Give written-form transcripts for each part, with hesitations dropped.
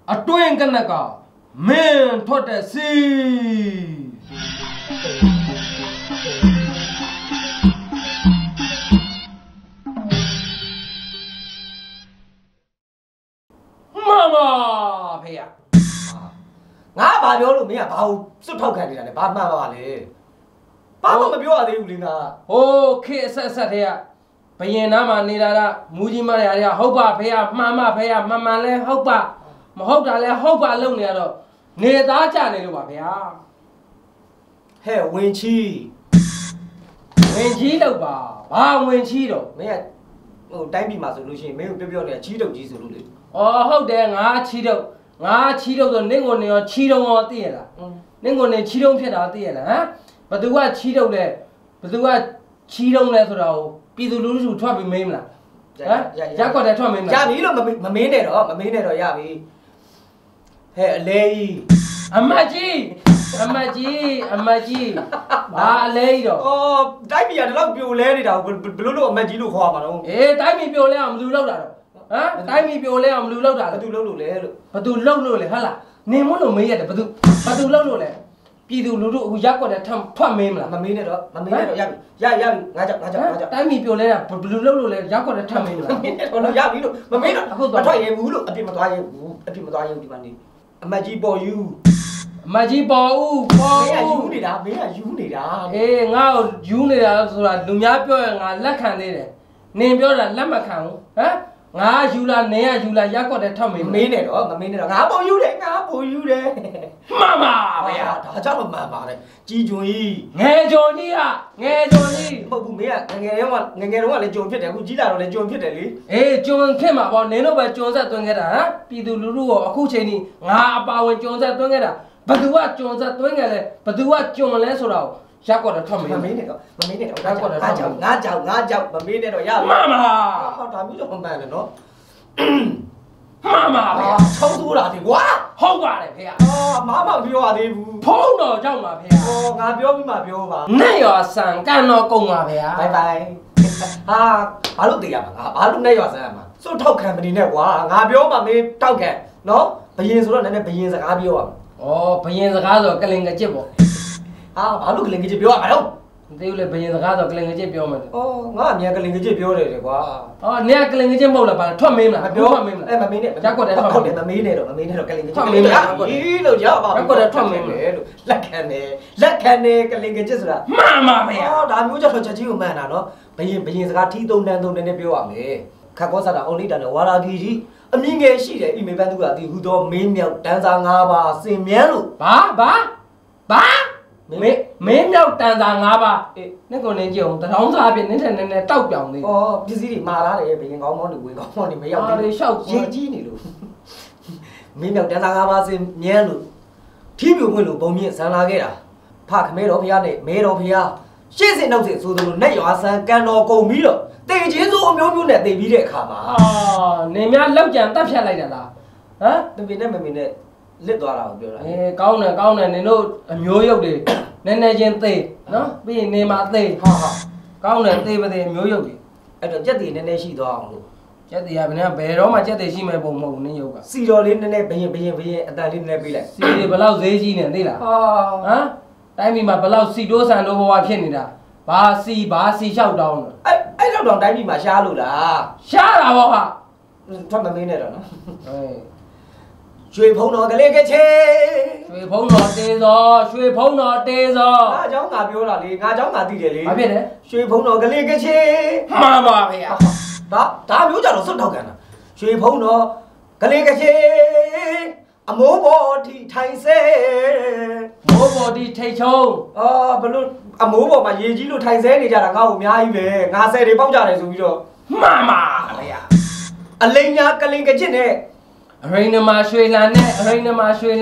အတွင်းကနက်ကမင်းထွက်တဲ့စီမမဖေရငါဘာပြောလို့မင်းကဘာကိုစွတ်ထောက်ခံနေတာလဲဘာမှန်ပါလေဘာမှမပြောရသေးဘူးလေငါဟိုးခေအဆက်တဲ့ကဘယင်နားမှာနေတာကမူကြီးမရရဟုတ်ပါဖေရမှန်မဖေရမှန်လဲဟုတ်ပါမဟုတ်တာလဲဟုတ်ပါလုံနေရတော့နေသားကြနေလို့ပါဗျာဟဲ့ဝင်ချီလောက်ပါဘာဝင်ချီတော့မင်းကဟိုတိုင်းပြည်မှာဆိုလို့ရှိရင်မင်းကိုပြောနေတာချီတုတ်ကြီးဆိုလို့လေအော်ဟုတ်တယ်ငါချီတုတ်ဆိုနင့်ကိုနေရောချီတုံရောသိရလားနင့်ကိုနေချီတုံဖြစ်တာသိရလားဟမ်ဘသူကချီတုတ်လဲဘသူကချီတုံလဲဆိုတော့ပြည်သူလူထုထွက်ပြီးမင်းမလားဟမ်ရက်ကွက်တယ်ထွက်မင်းမလားရပြီလို့မမင်းနဲ့တော့ရပြီဟဲ့အလဲကြီးအမတ်ကြီးဘာအလဲကြီးတော့အော်တိုင်းပြည်ကဒီလောက်ပြိုလဲနေတာဘလို့အမတ်ကြီးလို့ခေါ်မှာတော့အေးတိုင်းပြည်ပြိုလဲအောင်ဘယ်သူလောက်တာတော့ဟမ်တိုင်းပြည်ပြိုလဲအောင်ဘယ်သူလောက်တာလဲဘယ်သူလောက်လို့လဲလို့ဘယ်သူလောက်လို့လဲဟုတ်လားနေမလို့မေးရတယ်ဘယ်သူလောက်လို့လဲပြည်သူလူထုအခုရက်ကွက်တဲ့ထွက်မင်းမလားမမင်းနဲ့တော့ရပြီငါကြောက်တိုင်းပြည်ပြိုလဲတာဘယ်သူလောက်လို့လဲရက်ကွက်တဲ့ထွက်မင်းမလားမင်းနဲ့တော့ရပြီလို့မမင်းတော့အခုထွက်ရဘူးလို့အပြစ်မသွားရဘူးဒီမှာနေအမတ်ကြီးပေါ်ယူမကြီးပေါ်ဦးမင်းကယူနေတာအေးငါ့ကိုယူနေတာဆိုတာလူများပြောရင်ငါလက်ခံသေးတယ်နင်ပြောတာလက်မခံဘူးဟမ်ငါယူလာနင်ကယူလာရက်ကွက်တဲ့ထောက်မင်းမင်းနဲ့တော့ငါပေါ်ယူတယ်မှန်ပါဗျာဒါကြောင့်မှန်ပါတယ်ကြီးကျွန်းကြီးငယ်ကျွန်းကြီးမဟုတ်ဘူးမင်းကငယ်တုန်းကလည်းကျွန်းဖြစ်တယ်အခုကြီးလာတော့လည်းကျွန်းဖြစ်တယ်လေအေးကျွန်းဖြစ်မှာပေါ့နင်တို့ပဲကျွန်းဆက်သွင်းခဲ့တာဟမ်ပြည်သူလူထုရောအခုချိန်นี้ငါအပါဝင်ကျွန်းဆက်သွင်းခဲ့တာဘသူကကျွန်းဆက်သွင်းခဲ့လဲဘသူကကျွန်းလဲဆိုတော့ရက်ကွက်တော့ထွက်မင်းနဲ့တော့ရက်ကွက်တော့ငါကြောက်မမင်းနဲ့တော့ရမှန်ပါဟောဒါမျိုးတော့မှန်တယ်နော်မှန်ပါဗျာချောင်းစိုးတာဒီကွာဟုတ်ပါတယ်ဖေ။မပြောရသေးဘူးဖုံးတော်ကြောင့်ပါဖေ။ငါပြောပြီးမှပြောပါနဲ့ရောဆန်ကန်တော်ကုန်ပါဗျာ။ဘိုင်ဟာဘာလို့တေးရမှာငါဘာလို့နဲ့ရောဆန်ရမှာစွတ်ထောက်ခံမနေနဲ့ကွာငါပြောမှမင်းထောက်ခံနော်ဘယင်ဆိုတော့နည်းနည်းဘယင်စကားပြောရမှာ။ဘယင်စကားဆိုကလင်ကကြစ်ပေါ့ဘာလို့ကလင်ကကြစ်ပြောရမှာတော့မသိဘူးလေဘယင်စကားဆိုကလင်ကကြစ်ပြောမယ်ငါအမြန်ကလင်ကကြစ်ပြောတယ်ကွာနင်ကကလင်ကကြစ်မဟုတ်လားဘာထွက်မင်းမလားမပြောမင်းနဲ့ရက်ကွက်တဲ့ထွက်မင်းမမင်းနဲ့တော့ကလင်ကကြစ်လို့ရပါရက်ကွက်တဲ့ထွက်မင်းလေလို့လက်ခံတယ်ကလင်ကကြစ်ဆိုတာမှန်ပါဗျာဒါမျိုးကြတော့ချက်ကြီးကိုမှန်တာနော်ဘယင်စကားထီးသုံးတန်းနဲ့ပြောရမယ်ခက်ကောစားတာအုံလိတာနဲ့ဝါလာဂီကြီးအမြင့်ငယ်ရှိတယ်အီမေပန်းသူကဒီဟူသောမင်းမြောက်တန်းစား၅ပါးစင်မြန်းလို့ဘာမင်းမြောက်တန်စာ၅ပါးနင့်ကိုနေကြည့်အောင်တထောင်းစားဖြစ်နင်းထက်နည်းနည်းတောက်ပြောင်သေးပစ္စည်းတွေမှာလာတယ်ဘယင်ကောင်းမောင်းတွေဝင်ကောင်းမောင်းတွေမရောက်သေးရှောက်ရေးကြီးနေလို့မင်းမြောက်တန်းစား၅ပါးစင်မြန်းလို့ထီးပြိုမွင့်လို့ဘုံမြင့်ဆန်လာခဲ့တာဖခမဲတော်ဖျားနဲ့မဲတော်ဖျားရှေ့စင်နောက်စင်ဆိုသလိုနဲ့ရွာဆန်ကန်တော်ကုန်ပြီးတော့တေချင်းစိုးအမျိုးနဲ့တေပြီးတဲ့အခါမှာနေများလောက်ကြံတတ်ဖြတ်လိုက်တာလားဟမ်မင်းနဲ့လစ်သွားတာကိုပြောတာကောင်းတယ်နင်တို့အမျိုးရုပ်တွေနည်းနည်းချင်းသေးနော်ပြီးရင်နေမှာသေးကောင်းတယ်သေးပါသေးအမျိုးရုပ်တွေအဲ့တော့ကြက်တွေနည်းနည်းရှိသွားအောင်လို့ကြက်တွေကဘယ်တော့မှကြက်တွေရှိမဲ့ပုံမဟုတ်ဘူးနင်းရုပ်ကစီတော်လေးနည်းနည်းဘယင်အတန်လေးနည်းနည်းပေးလိုက်စီတွေဘယ်လောက်ဈေးကြီးနေသိလားတိုင်းပြည်မှာဘယ်လောက်စီတိုးဆန်တိုးဘဝဖြစ်နေတာဘာစီလျှောက်တောင်းလို့အဲ့လောက်တောင်တိုင်းပြည်မှာရှားလို့လားရှားတာပေါ့ဟာထွက်မမင်းနဲ့တော့နော်ရွှေဖုံတော်ကလေးကချေရွှေဖုံတော်တေးစောငါเจ้าငါပြောတာလေငါเจ้าငါသိတယ်လေဘာဖြစ်လဲရွှေဖုံတော်ကလေးကချေမှန်ပါဗျာဒါမျိုးကြတော့စွတ်ထောက်ကန်တာရွှေဖုံတော်ကလေးကချေအမိုးပေါ်ထိထိုင်ဆဲမိုးပေါ်ထိထိတ်ချုံဘလို့အမိုးပေါ်မှာရေကြီးလို့ထိုင်ဆဲနေကြတာငါ့ကိုအများကြီးပဲငါဆယ်တွေပေါက်ကြတယ်ဆိုပြီးတော့မှန်ပါဗျာအလိန်ညာကလင်ကချစ်နဲ့အရိနမရွှေလန်းဟိုတုန်းကဖုံ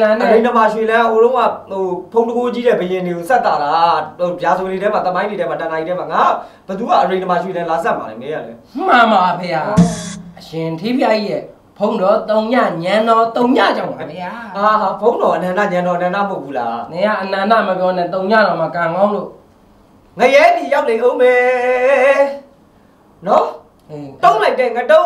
းတကိုးကြီးတဲ့ဘယင်တွေကိုဆက်တာဗျာဆိုတွေထဲမှာတမိုင်းတွေထဲမှာတန်တိုင်းထဲမှာငါဘသူကအရိနမရွှေလန်းလာဆက်မှာလေမင်းကလေမှန်ပါဗျာအရှင်ထေးပြကြီးရဲ့ဖုံးတော်တုံညညံတော်တုံညကြောင့်ပါဗျာဖုံးတော်အနန္တညံတော်အနန္တမဟုတ်ဘူးလားနေကအနန္တမပြောနဲ့တုံညတော်မှာကံကောင်းလို့ငရဲဒီရောက်နေအောင်မယ်နော်ငတုံးလိုက်တဲ့ငတုံး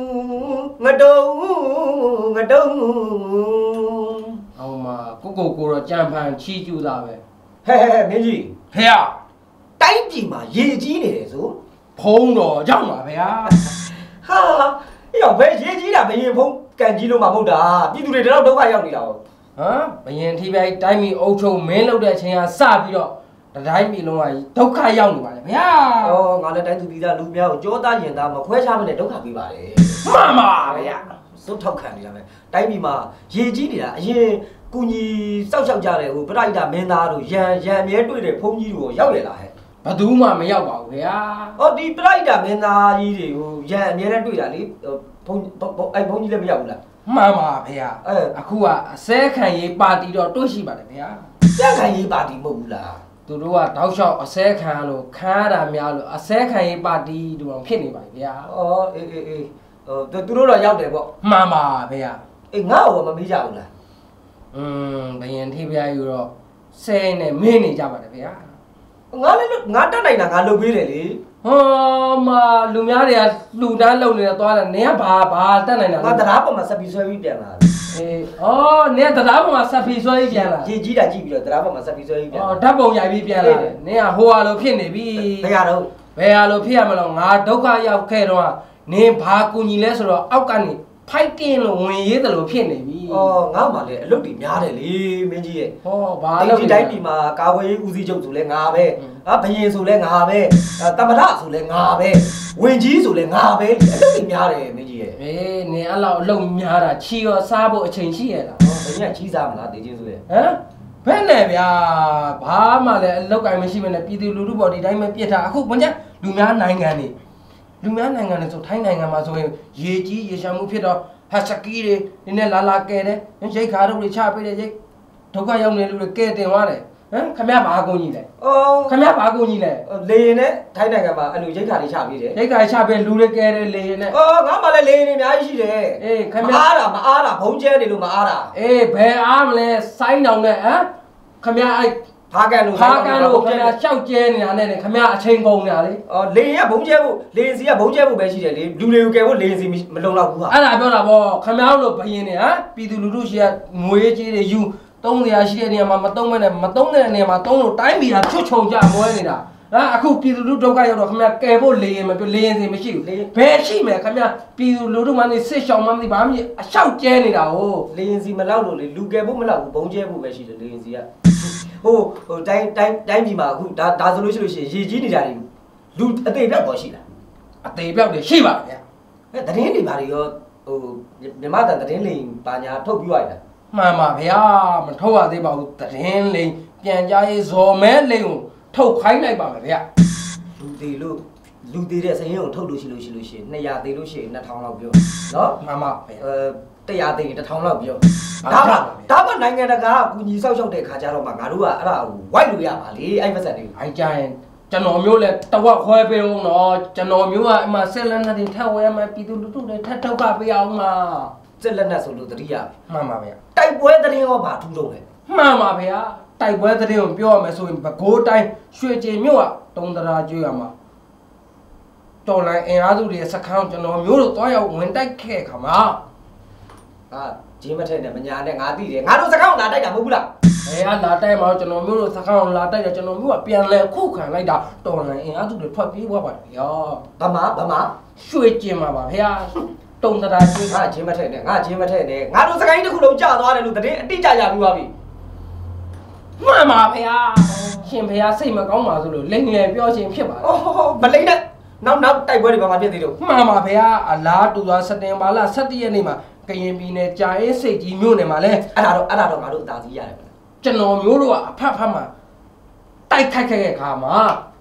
အောင်မကိုတော့ကြံဖန်ချီးကျူးတာပဲဟဲမင်းကြီးဖေရတိုင်းပြည်မှာရေကြီးနေတယ်ဆိုဖုံးတော်ကြောက်ပါဗျာဟာရောက်ပဲရေကြီးတာဘယင်ဖုံးကန်ကြီးလို့မှမဟုတ်တာပြည်သူတွေတတော့ဒုက္ခရောက်နေတာဟုတ်ဟမ်ဘယင်ထိပြိုင်တိုင်းပြည်အုပ်ချုပ်မင်းလုပ်တဲ့အချိန်ကစပြီးတော့တိုင်းပြည်လုံးကဒုက္ခရောက်နေပါလေဗျာဩငါလည်းတိုင်းသူပြည်သားလူများကိုကြောသားရင်သားမခွဲခြားမနဲ့ဒုက္ခပေးပါလေမှန်ပါဗျာစွတ်ထောက်ခံနေတာပဲတိုင်းပြည်မှာရေကြီးနေတာအရင်ကုညီစောက်ရှောက်ကြတယ်ဟိုပရိုက်တာမင်းသားတို့ရန်အမြဲတွေ့တဲ့ဖုံးကြီးတို့ရောက်ရလားဟဲ့ဘသူမှမရောက်ပါဘူးဗျာ။အော်ဒီပလိုက်တာမင်းသားကြီးတွေကိုရန်အမြဲတမ်းတွေ့တာလေဘုံဘုံကြီးလည်းမရောက်ဘူးလားမှန်ပါဗျာအခုကအစဲခံရေးပါတီတော့တွေ့ရှိပါတယ်ဗျာ။တက်ခိုင်ရေးပါတီမဟုတ်ဘူးလားသူတို့ကတောက်လျှောက်အစဲခံလို့ခါရတာများလို့အစဲခံရေးပါတီတူအောင်ဖြစ်နေပါဗျာ။အော်အေးသူတို့တော့ရောက်တယ်ပေါ့မှန်ပါဗျာ။အေးငါ့ကိုမမေးကြဘူးလားဘယင်ထိပြယူတော့ဆဲနဲ့မင်းနေကြပါတယ်ဗျာ။ငါလည်းငါတက်နိုင်တာငါလုပ်ပေးတယ်လေဟောမလူများတွေကလှူဒန်းလုံနေတော့သွားတယ်နင်ကဘာတက်နိုင်တာ။ငါတရားပေါ်မှာစက်ပြီးဆွဲပြီးပြန်လာတယ်အေးအော်နင်ကတရားပေါ်မှာဆက်ပြီးဆွဲပြီးပြန်လာ။ရေကြီးတာကြည့်ပြီးတော့တရားပေါ်မှာစက်ပြီးဆွဲပြီးပြန်အော်ဓာတ်ပုံရိုက်ပြီးပြန်လာတယ်နင်ကဟိုဟာလိုဖြစ်နေပြီ။ဘယ်ရတော့ဘယ်ဟာလိုဖြစ်ရမလို့ငါဒုက္ခရောက်ခဲ့တော့နင်ဘာကူညီလဲဆိုတော့အောက်ကနေဖိုက်တင်လို့ဝင်ရေးတယ်လို့ဖြစ်နေပြီ။အော်ငါမှလည်းအလုပ်တွေများတယ်လေမင်းကြီးရဲ့ဟောဘာ။လို့ဒီတိုင်းပြည်မှာကာဝေးဦးစီးချုပ်ဆိုလဲငါပဲ။ဘယင်ဆိုလဲငါပဲ။တမရဆိုလဲငါပဲ။ဝင်ကြီးဆိုလဲငါပဲ။အလုပ်တွေများတယ်မင်းကြီးရဲ့အေးနင်အဲ့လောက်အလုံးများတာချီရောစားဖို့အချိန်ရှိရလား။ဘယင်ကကြီးစားမလားတေချင်းဆိုရဲ့ဟမ်ဘယ်နဲ့ဗျာဘာမှလည်းအလောက်ကင်မရှိမနဲ့ပြည်သူလူထုပေါ်ဒီတိုင်းပဲပြစ်ထားအခုဘုံကျလူများနိုင်ငံတွေဆိုထိုင်းနိုင်ငံမှာဆိုရင်ရေကြီးရေရှမ်းမှုဖြစ်တော့ဟတ်စကီတွေနင်းနဲ့လာကဲတယ်ရိတ်ခါတို့တွေချပေးတယ်ရိတ်ဒုက္ခရောက်နေလူတွေကဲတင်သွားတယ်ဟမ်ခမရဘာကုန်ကြီးလဲ။အော်ခမရဘာကုန်ကြီးလဲလေရင်နဲ့ထိုင်းနိုင်ငံမှာအလူရိတ်ခါလေးချပေးတယ်ရိတ်ခါချပေးလူတွေကဲတယ်လေနဲ့။အော်ငါမှလည်းလေရင်တွေအများကြီးရှိတယ်အေးခမမရအားတာဘုံကျဲနေလို့မအားတာအေးဘယ်အားမလဲစိုင်းတောင်နဲ့ဟမ်ခမရအဲ့ဖားကန်လို့ခမရရှောက်ကျဲနေတာနဲ့ခမရအချိန်ကုန်နေတာလေအော်လေရင်ကဘုံကျဲဖို့လေရင်စီကဘုံကျဲဖို့ပဲရှိတယ်လေလူတွေကိုကယ်ဖို့လေရင်စီမလုံလောက်ဘူးဟာအဲ့ဒါပြောတာဗောခမရတို့ဘယင်းနေဟမ်ပြည်သူလူထုရှိရငွေကြီးတွေယူ300ရှိတဲ့နေရာမှာမသုံးမဲ့နဲ့မသုံးတဲ့နေရာမှာသုံးလို့တိုင်းပြည်ကချွတ်ချုံကြမွဲနေတာဟာအခုပြည်သူလူထုဒုက္ခရောက်တော့ခမရကယ်ဖို့လေရင်မပြောလေရင်စီမရှိဘူးဘယ်ရှိမယ်ခမရပြည်သူလူထုမှနေစစ်ရှောင်မှမသိဘာမှမအလျှောက်ကျဲနေတာဟိုလေရင်စီမလောက်လို့လေလူကယ်ဖို့မလောက်ဘူးဘုံကျဲဖို့ပဲရှိတယ်လေရင်စီကဟိုတိုင်းပြည်မှာအခုဒါဆိုလို့ရှိရင်ရေကြီးနေကြတယ်လူအသေးပြောက်တော့ရှိလားအသေးပြောက်တွေရှိပါဗျာအဲသတင်းတွေဘာတွေရောဟိုမြမတန်သတင်းလိမ်ပါညာထုတ်ပြီးလိုက်တာမှန်ပါဗျာမထုတ်ရသေးပါဘူးသတင်းလိမ်ပြန်ကြားရေးဇော်မဲလိမ်ကိုထုတ်ခိုင်းလိုက်ပါမယ်ဗျာလူသေးတဲ့စရင်ကိုထုတ်လို့ရှိရင်200သေးလို့ရှိရင်2000လောက်ပြောနော်မှန်ပါဗျာ 100သေးရင်1000လောက်ပြောဒါမှနိုင်ငံတကာကကူညီဆောက်ရှောက်တဲ့ခါကျတော့မှငါတို့ကအဲ့ဒါကိုဝိုက်လို့ရပါလေအဲ့ပတ်စံတွေအဲ့ကြရင်ကျွန်တော်မျိုးလဲတဝက်ခွဲပေးအောင်တော့ကျွန်တော်မျိုးကအမှဆက်လက်နဲ့ထပ်ဝဲမှပြည်သူလူထုတွေထပ်ထုတ်ခပေးအောင်မှာစက်လက်နက်ဆိုလို့တတိယမှန်ပါဗျာတိုက်ပွဲသတင်းရောဘာထူးတော့လဲမှန်ပါဗျာတိုက်ပွဲသတင်းကိုပြောရမယ်ဆိုရင်ပဲကိုးတိုင်းရွှေကျင်မြို့ကတုံးတရာကျွေးရမှာတော်လိုင်းအင်အားစုတွေစခန်းကျွန်တော်မျိုးတို့တွားရောက်ဝင်တိုက်ခဲ့ခါမှာဂျင်းမထက်နဲ့မညာနဲ့ငါသိတယ်ငါတို့စကားကိုလာတိုက်တာမဟုတ်ဘူးလားအဲအလာတိုက်မှာကျွန်တော်မျိုးတို့စခန်းကိုလာတိုက်တယ်ကျွန်တော်မျိုးကပြန်လဲခုခံလိုက်တာတော်လိုင်းအင်အားစုတွေထွက်ပြေးသွားပါတယ်ဗျာဗမာရွှေကျင်မှာပါဗျာတုံးတရာကျွေးငါဂျင်းမထက်နဲ့ငါတို့စကားကြီးတစ်ခုလုံးကြာသွားတယ်လို့သတင်းအတိအကျရပြီးသွားပြီမှန်ပါဗျာရှင်ဗျာစိတ်မကောင်းပါဆိုလို့လိမ်ငယ်ပြောခြင်းဖြစ်ပါအော်မလိမ့်နဲ့နောက်တိုက်ပွဲတွေဘာမှဖြစ်သေးလို့မှန်ပါဗျာအလားတူသောစက်တင်ဘာလ17ရက်နေ့မှာကရင်ပြည်နယ်ကြာအေးစိတ်ကြီးမြို့နယ်မှာလဲအဲ့ဒါတော့ငါတို့အသာစီးရတယ်ကျွန်တော်မျိုးတို့ကအဖက်မှာတိုက်ခိုက်ခဲ့တဲ့ခါမှာ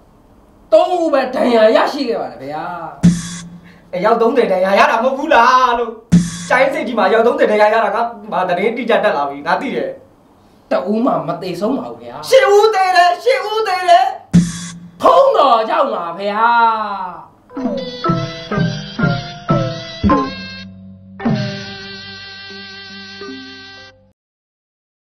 3ဦးပဲဒဏ်ရာရရှိခဲ့ပါတယ်ဗျာအယောက်30တန်ရာရတာမဟုတ်ဘူးလားလို့ကျိုင်းစိတ်ကြီးမှာရောက်30တန်ရာရတာကဘာသတင်းတိကျတက်လာပြီငါသိတယ်တဦးမှမသေးဆုံးပါဘူးဗျာရှစ်ဦးသေးတယ်ဖုံးတော်ကြောက်ပါဗျာ